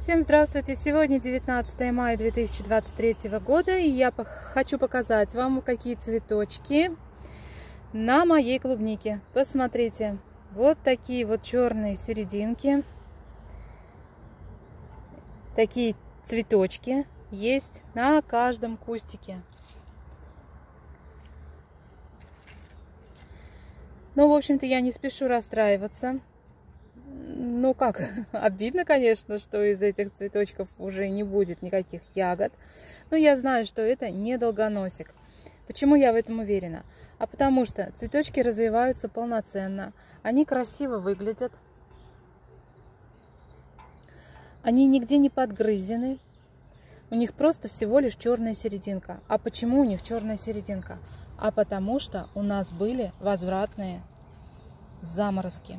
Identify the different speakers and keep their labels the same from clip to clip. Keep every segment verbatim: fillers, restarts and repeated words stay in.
Speaker 1: Всем здравствуйте! Сегодня девятнадцатое мая две тысячи двадцать третьего года, и я хочу показать вам, какие цветочки на моей клубнике. Посмотрите, вот такие вот черные серединки, такие цветочки есть на каждом кустике. Но, в общем-то, я не спешу расстраиваться. Ну как, обидно, конечно, что из этих цветочков уже не будет никаких ягод. Но я знаю, что это не долгоносик. Почему я в этом уверена? А потому что цветочки развиваются полноценно. Они красиво выглядят. Они нигде не подгрызены. У них просто всего лишь черная серединка. А почему у них черная серединка? А потому что у нас были возвратные заморозки.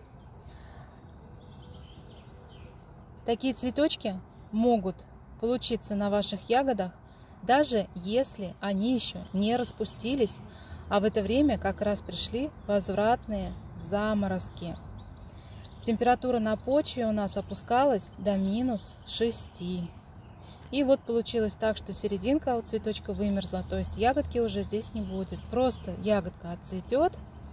Speaker 1: Такие цветочки могут получиться на ваших ягодах, даже если они еще не распустились, а в это время как раз пришли возвратные заморозки. Температура на почве у нас опускалась до минус шести. И вот получилось так, что серединка у цветочка вымерзла, то есть ягодки уже здесь не будет. Просто ягодка отцветет.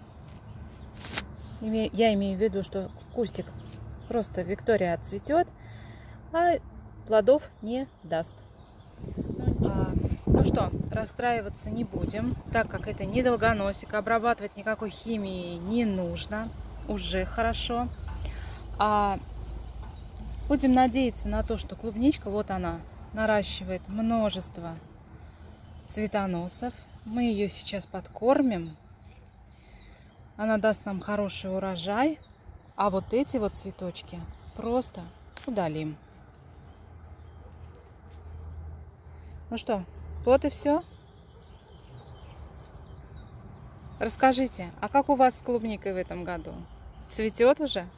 Speaker 1: Я имею в виду, что кустик просто Виктория отцветет, а плодов не даст. Ну, а, ну что, расстраиваться не будем, так как это не долгоносик, обрабатывать никакой химией не нужно, уже хорошо. А будем надеяться на то, что клубничка, вот она, наращивает множество цветоносов. Мы ее сейчас подкормим, она даст нам хороший урожай. А вот эти вот цветочки просто удалим. Ну что, вот и все. Расскажите, а как у вас с клубникой в этом году? Цветет уже?